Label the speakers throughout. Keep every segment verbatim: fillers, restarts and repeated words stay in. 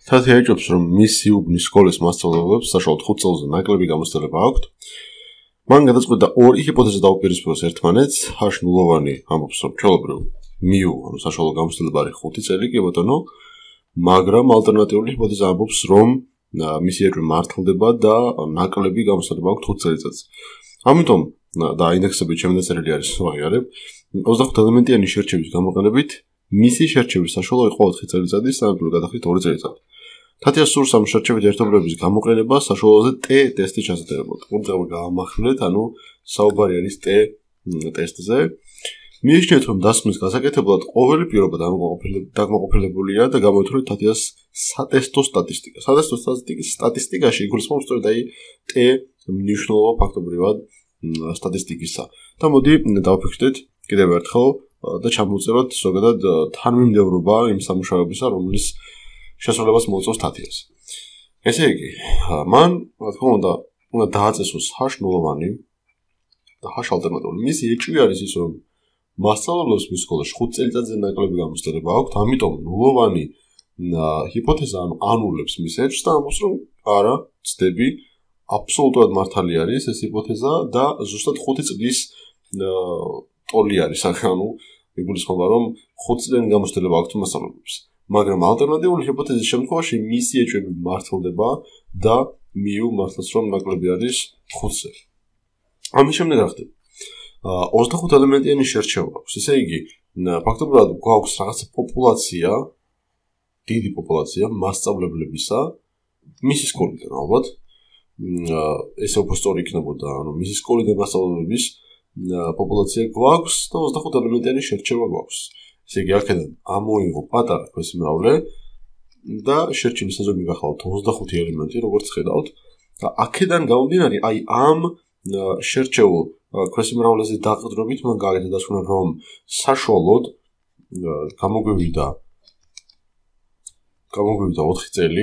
Speaker 1: თათი ეჭვებს, რომ მისი უბნის სკოლის მასწავლებლებს საშუალოდ ხუთ წელზე ნაკლები გამოცდილება აქვთ. მან გადაწყვიტა ორი ჰიპოთეზა დაუპირისპიროს ერთმანეთს. H ნულოვანი ამბობს, რომ ჩვეულებრივ მიუ, ანუ საშუალო გამოცდილება არის ხუთი წელი, კი ბატონო, მაგრამ ალტერნატიული ჰიპოთეზა ამბობს, რომ მისი ეჭვი მართლდება და ნაკლები გამოცდილება აქვს ხუთ წელიწადს. ამიტომ და ინდექსები ჩემი დაწერილი არის ვაღიარებ. ოცდახუთ ელემენტიანი შერჩევის გამოყენებით მისი შერჩევის საშუალო იყო ოთხი წელიწადი, სტანდარტული გადახრით ორი წელიწადი. თათიას სურს ამ შერჩევით ერთობლივების გამოყენება საშუალოზე T ტესტი ჩასატარებლად. მომდევნო გამახვილეთ, ანუ საუბარი არის T ტესტზე. მიიჩნევთ, რომ დასკვნის გასაკეთებლად ყოველი პირობა დაკმაყოფილებულია და გამოითვლით თათიას სატესტო სტატისტიკა. სატესტო სტატისტიკაში იგულისხმობს სწორედ აი T მნიშვნელობა ფაქტობრივად სტატისტიკისა. და მოდი დავფიქრდეთ კიდევ ერთხელ და ჩამოვწეროთ ზოგადად თანმიმდევრობა იმ სამუშაოებისა, რომლის შესრულებას მოუწევს თათიას. ესე იგი, მან, რა თქმა უნდა, უნდა დააწესოს H ნულოვანი და H ალტერნატიული. მისი ეჭვი არის ის, რომ მასწავლებლებს მის სკოლაში ხუთ წელიწადზე ნაკლები გამოცდილება აქვთ, ამიტომ ნულოვანი ჰიპოთეზა ანულებს მის ეჭვს და ამბობს, რომ არა, ცდები, აბსოლუტურად მართალი არის ეს ჰიპოთეზა და ზუსტად ხუთი წლის ტოლი არის, ანუ იგულისხმება, რომ ხუთ წლიანი გამოცდილება აქვთ მასწავლებლებს. მაგრამ ალტერნატიული ჰიპოთეზის შემთხვევაში მისი ეჭვები მართლდება და მიუ მართლაც რომ ნაკლები არის ხუთ წელი. ამის შემდეგ რა ხდება? ოცდახუთ ელემენტიანი შერჩევა აქვს. ესე იგი, ფაქტობრივად გვაქვს რაღაცა პოპულაცია, დიდი პოპულაცია მასწავლებლებისა მისი სკოლიდან ალბათ. ესე უფრო სწორი იქნებოდა, ანუ მისი სკოლიდან მასწავლებლების პოპულაცია გვაქვს და ოცდახუთ ელემენტიანი შერჩევა გვაქვს. ესე იგი, აქედან ამოიღო პატარა ქვესიმრავლე და შერჩევის საზომი გახავთ ოცდახუთი ელემენტი, როგორც ხედავთ. და აქედან გამომდინარე, აი ამ შერჩეულ ქვესიმრავლეზე დაყრდნობით მან გააკეთა დასკვნა, რომ საშუალოდ გამოგვივიდა გამოგვივიდა ოთხი წელი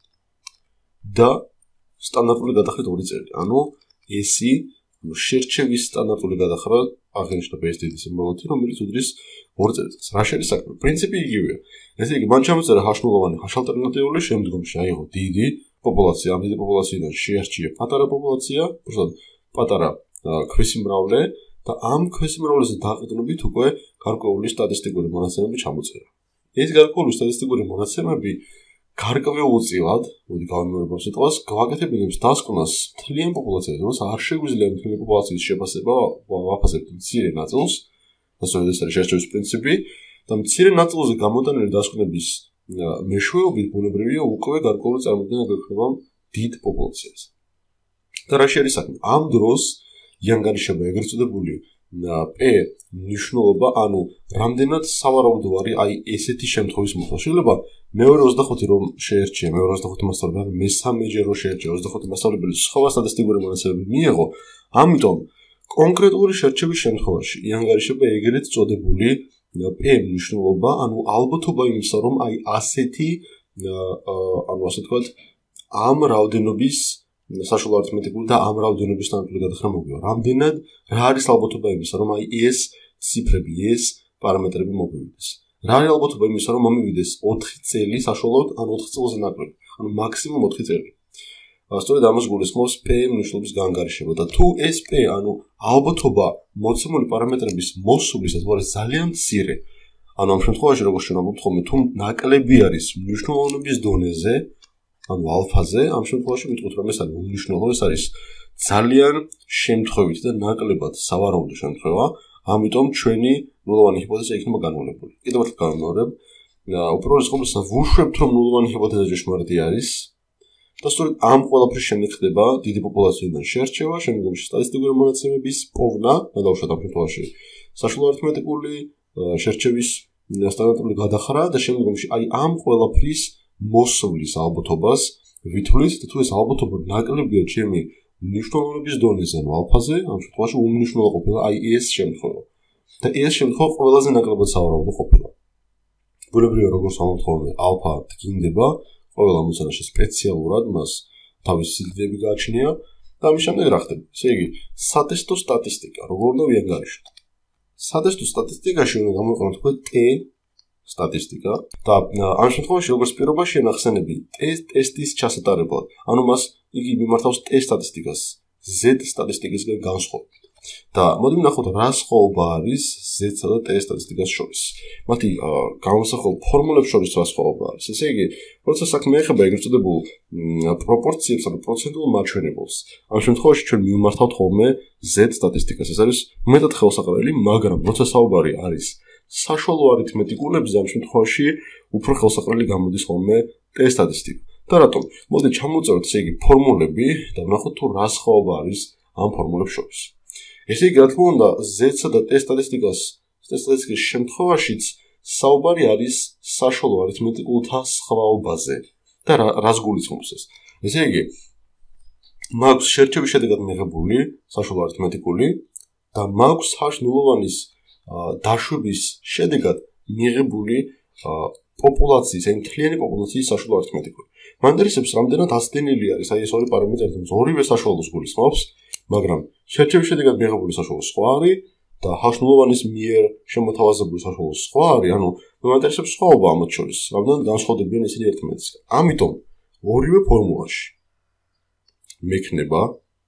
Speaker 1: და სტანდარტული გადახრით ორი წელი. ანუ ესი შერჩევის სტანდარტული გადახრა აღინიშნა ეს დიდი სიმბოლოთი, რომელიც უდრის ორი წელიწადს. რა შეიძლება საქმე? პრინციპი იგივეა. ესე იგი, მან ჩამოწერა H ნულოვანი, H ალტერნატიული, შემდგომში აიღო დიდი პოპულაცია, ამ დიდი პოპულაციიდან შეარჩია პატარა პოპულაცია, უბრალოდ პატარა ქვესიმრავლე და ამ ქვესიმრავლეზე დაყრდნობით უკვე გარკვეული სტატისტიკური მონაცემები ჩამოწერა. ეს გარკვეული სტატისტიკური მონაცემები გარკვეულწილად, მოდი გავიმეორებ სიტყვას, გვაკეთებინებს დასკვნას მთლიან პოპულაციაზე, რომელსაც არ შეგვიძლია მთლიანი პოპულაციის შეფასება ვაფასებთ მცირე ნაწილს, და სწორედ ეს არის შერჩევის პრინციპი, და მცირე ნაწილზე გამოტანილი დასკვნების მეშვეობით ბუნებრივია უკვე გარკვეული წარმოდგენა გვექნება დიდ პოპულაციას. და რა შეიძლება საქმე? ამ დროს იანგარიშება ეგრეთ წოდებული P მნიშვნელობა, ანუ რამდენად სავარაუდო არის აი ესეთი შემთხვევის მოხდა. შეიძლება მეორე ოცდახუთი რომ შეერჩია, მეორე ოცდახუთი მასწავლებელი, მესამეჯერ რომ შეერჩია, ოცდახუთი მასწავლებელი სხვა სტატისტიკური მონაცემები მიიღო, ამიტომ კონკრეტული შერჩევის შემთხვევაში იანგარიშება ეგრეთ წოდებული P მნიშვნელობა, ანუ ალბათობა იმისა, რომ აი ასეთი, ანუ ასე ვთქვათ, ამ რაოდენობის საშუალო არითმეტიკული და ამ რაოდენობის სტანდარტული გადახრა მოგივა. რამდენად რა არის ალბათობა იმისა, რომ აი ეს ციფრები, ეს პარამეტრები მოგვივიდეს. რა არის ალბათობა იმისა, რომ მომივიდეს ოთხი წელი საშუალოდ, ან ოთხ წელზე ნაკლები, ანუ მაქსიმუმ ოთხი წელი. სწორედ ამას გულისხმობს P მნიშვნელობის გაანგარიშება და თუ ეს P, ანუ ალბათობა მოცემული პარამეტრების მოსვლისას არის ძალიან მცირე, ანუ ამ შემთხვევაში როგორც შევამბობთ ხოლმე, თუ ნაკლები არის მნიშვნელოვნების დონეზე, ანუ ალფაზე, ამ შემთხვევაში ვიტყვით, რომ ეს არის უმნიშვნელო, ეს არის ძალიან შემთხვევით და ნაკლებად სავარაუდო შემთხვევა, ამიტომ ჩვენი ნულოვანი ჰიპოთეზა იქნება განმავლებული. კიდევ ერთხელ გავიმეორებ, უპირველეს ყოვლისა ვუშვებთ, რომ ნულოვანი ჰიპოთეზა ჭეშმარიტი არის და სწორედ ამ ყველაფრის შემდეგ ხდება დიდი პოპულაციიდან შერჩევა, შემდგომში სტატისტიკური მონაცემების პოვნა, გადავუშვათ ამ შემთხვევაში საშუალო არითმეტიკული შერჩევის სტანდარტული გადახრა და შემდგომში აი ამ ყველაფრის მოსვლის ალბათობას ვითვლით და თუ ეს ალბათობა ნაკლებია ჩემი მნიშვნელოვნების დონეზე, ანუ ალფაზე, ამ შემთხვევაში უმნიშვნელო ყოფილა აი ეს შემთხვევა. და ეს შემთხვევა ყველაზე ნაკლებად სავარაუდო ყოფილა. ბუნებრივია, როგორც ვამბობთ ხოლმე, ალფა დგინდება, ყველა მოცანაში სპეციალურად მას თავისი სიდიდეები გააჩნია და ამის შემდეგ რა ხდება? ესე იგი, სატესტო სტატისტიკა, როგორ უნდა ვიანგარიშოთ? სატესტო სტატისტიკაში უნდა გამოვიყენოთ უკვე T სტატისტიკა და ამ შემთხვევაში როგორც პირობაშია ნახსენები ტესტის ჩასატარებლად. ანუ მას იგი მიმართავს ტესტ სტატისტიკას Z სტატისტიკისგან განსხვავებით. და მოდი ვნახოთ რა სხვაობა არის Z-სა და ტესტ სტატისტიკას შორის. მათი გამოსახულ ფორმულებს შორის რა სხვაობა არის. ესე იგი, როცა საქმე ეხება ეგრეთ წოდებულ პროპორციებს და პროცენტულ მაჩვენებელს, ამ შემთხვევაში ჩვენ მივმართავთ ხოლმე Z სტატისტიკას. ეს არის მეტად ხელსაყრელი, მაგრამ როცა საუბარი არის საშუალო არითმეტიკულებზე, ამ შემთხვევაში უფრო ხელსაყრელი გამოდის ხოლმე ტესტ სტატისტიკა. და რატომ? მოდი ჩამოვწეროთ ესე იგი ფორმულები და ვნახოთ თუ რა სხვაობა არის ამ ფორმულებს შორის. ესე იგი, რა თქმა უნდა, Z-სა და ტესტ სტატისტიკას, ტესტ სტატისტიკის შემთხვევაშიც საუბარი არის საშუალო არითმეტიკულთა სხვაობაზე. და რას გულისხმობს ეს? ესე იგი, მაქვს შერჩევის შედეგად მიღებული საშუალო არითმეტიკული და მაქვს H ნულოვანის დაშვების შედეგად მიღებული პოპულაციის, აი მთლიანი პოპულაციის საშუალო არითმეტიკული. მანდრისებს რამდენად ასდენილი არის, აი ეს ორი პარამეტრი, ორივე საშუალოს გულისხმობს, მაგრამ შერჩევის შედეგად მიღებული საშუალო სხვა არის და H ნულოვანის მიერ შემოთავაზებული საშუალო სხვა არის, ანუ მანდრისებს სხვაობა ამათ შორის, რამდენად განსხვავდებიან ისინი ერთმანეთისგან. ამიტომ ორივე ფორმულაში მექნება,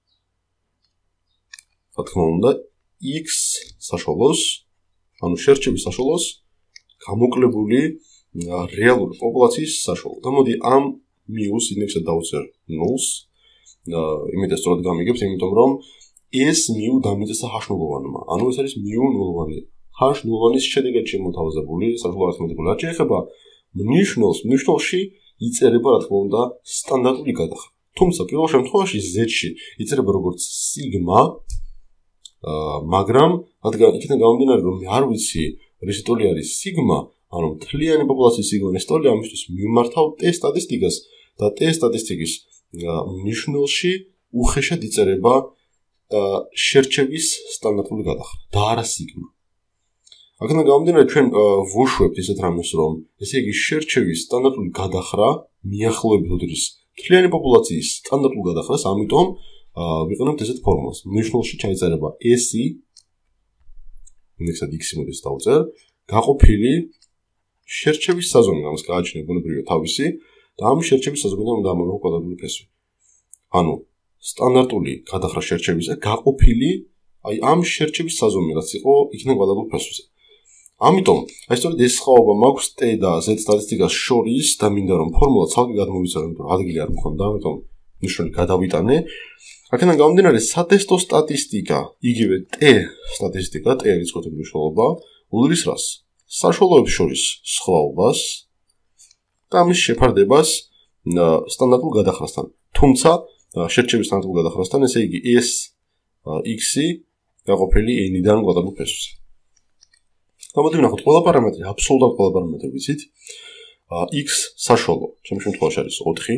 Speaker 1: რა თქმა უნდა, X საშუალოს, ანუ შერჩევის საშუალოს გამოკლებული რეალური პოპულაციის საშუალო. და მოდი ამ მიუს ინდექსად დავუწერ ნულს. იმედია სწორად გამიგებთ, იმიტომ რომ ეს მიუ დამიწესა H ნულოვანმა. ანუ ეს არის მიუ ნულოვანი. H ნულოვანის შედეგად შემოთავაზებული საშუალო არითმეტიკული. რაც შეეხება მნიშვნელს, მნიშვნელში იწერება, რა თქმა უნდა, სტანდარტული გადახრა. თუმცა პირველ შემთხვევაში Z-ში იწერება როგორც სიგმა, მაგრამ რადგან იქიდან გამომდინარე, რომ არ ვიცი რის ტოლი არის სიგმა, ანუ მთლიანი პოპულაციის სიგმა რის ტოლი, ამისთვის მიმართავ ტესტ სტატისტიკას და ტესტ სტატისტიკის მნიშვნელში უხეშად იწერება შერჩევის სტანდარტული გადახრა და არა სიგმა. აქედან გამომდინარე, ჩვენ ვუშვებთ ისეთ რამეს, რომ ესე იგი შერჩევის სტანდარტული გადახრა მიახლოებით უდრის მთლიანი პოპულაციის სტანდარტულ გადახრას, ამიტომ ვიყენებთ ესეთ ფორმულას. მნიშვნელში ჩაიწერება S-ი, ინდექსად X-ი მოდის დავწერ, გაყოფილი შერჩევის საზომი, ამას გააჩნია ბუნებრივია თავისი და ამ შერჩევის საზომიდან უნდა ამოვიღო კვადრატული ფესვი. ანუ სტანდარტული გადახრა შერჩევისა გაყოფილი აი ამ შერჩევის საზომი, რაც იყო იქიდან კვადრატულ ფესვზე. ამიტომ, აი სწორედ ეს სხვაობა მაქვს T და Z სტატისტიკას შორის და მინდა რომ ფორმულა ცალკე გადმოვიცვალო, იმიტომ რომ ადგილი არ მქონდა, ამიტომ ნიშნული გადავიტანე. აქედან გამომდინარე, სატესტო სტატისტიკა, იგივე T სტატისტიკა, T რიცხვოთი მნიშვნელობა, უდრის რას? საშუალოებს შორის სხვაობას და ამის შეფარდებას სტანდარტულ გადახრასთან. თუმცა, შერჩევის სტანდარტულ გადახრასთან, ესე იგი S X-ი გაყოფილი N-დან კვადრატულ ფესვზე. გამოდი ვნახოთ ყველა პარამეტრი, აბსოლუტურად ყველა პარამეტრი ვიცით. X საშუალო, ჩემს შემთხვევაში არის ოთხი.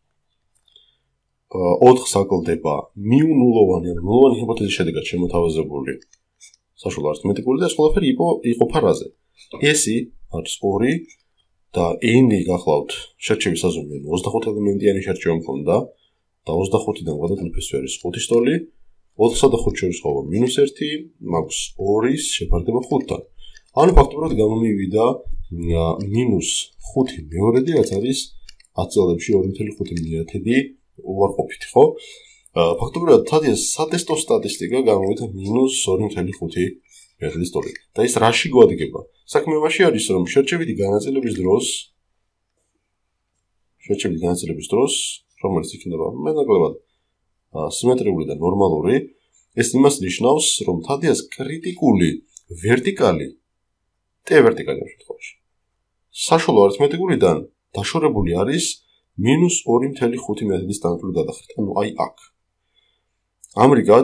Speaker 1: ოთხს აკლდება მიუ ნულოვანი, ანუ ნულოვანი ჰიპოთეზის შედეგად შემოთავაზებული საშუალო არითმეტიკული და ეს ყველაფერი იყოფა რაზე? S-ი არის ორი და N-ი გახლავთ შერჩევის საზომი, ანუ ოცდახუთ ელემენტიანი შერჩევა მქონდა და ოცდახუთიდან კვადრატული ფესვი არის ხუთის ტოლი, ოთხსა და ხუთს შორის ხვაობა მინუს ერთი, მაქვს ორის შეფარდება ხუთთან. ანუ ფაქტობრივად გამომივიდა მინუს ხუთი მეორედი, რაც არის ათს წელებში ორი ნული ხუთი მეათედი უარყოფითი, ხო? ფაქტობრივად სატესტო სტატისტიკა გამოვიდა მინუს ორი ნული ხუთი მეათედის ტოლი. და ის რაში გვადგება? საქმე იმაში არის, რომ შერჩევითი განაწილების დროს შერჩევითი განაწილების დროს, რომელიც იქნება მეტნაკლებად სიმეტრიული და ნორმალური, ეს იმას ნიშნავს, რომ თადიას კრიტიკული ვერტიკალი T ვერტიკალი ამ შემთხვევაში საშუალო არითმეტიკულიდან დაშორებული არის მინუს ორი ნული ხუთი მეათედის სტანდარტული გადახრით. ანუ აი აქ. ამრიგად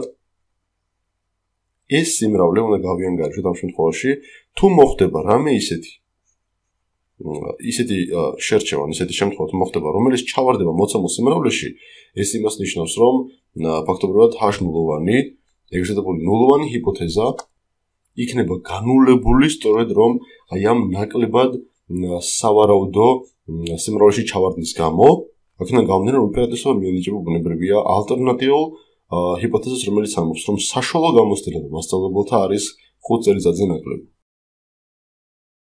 Speaker 1: ეს სიმრავლე უნდა გავიანგარიშოთ ამ შემთხვევაში, თუ მოხდება რამე ისეთი ისეთი შერჩევა, ისეთი შემთხვევა თუ მოხდება, რომელიც ჩავარდება მოცემულ სიმრავლეში, ეს იმას ნიშნავს, რომ ფაქტობრივად H ნულოვანი, ეგრეთ წოდებული ნულოვანი ჰიპოთეზა იქნება განულებული სწორედ რომ აი ამ ნაკლებად სავარაუდო სიმრავლეში ჩავარდნის გამო, აქედან გამომდინარე, რომ უპირატესობა მიანიჭება ბუნებრივია ალტერნატიულ ჰიპოთეზას, რომელიც ამბობს, რომ საშუალო გამოცდილება მასწავლებელთა არის ხუთ წელიწადზე ნაკლები.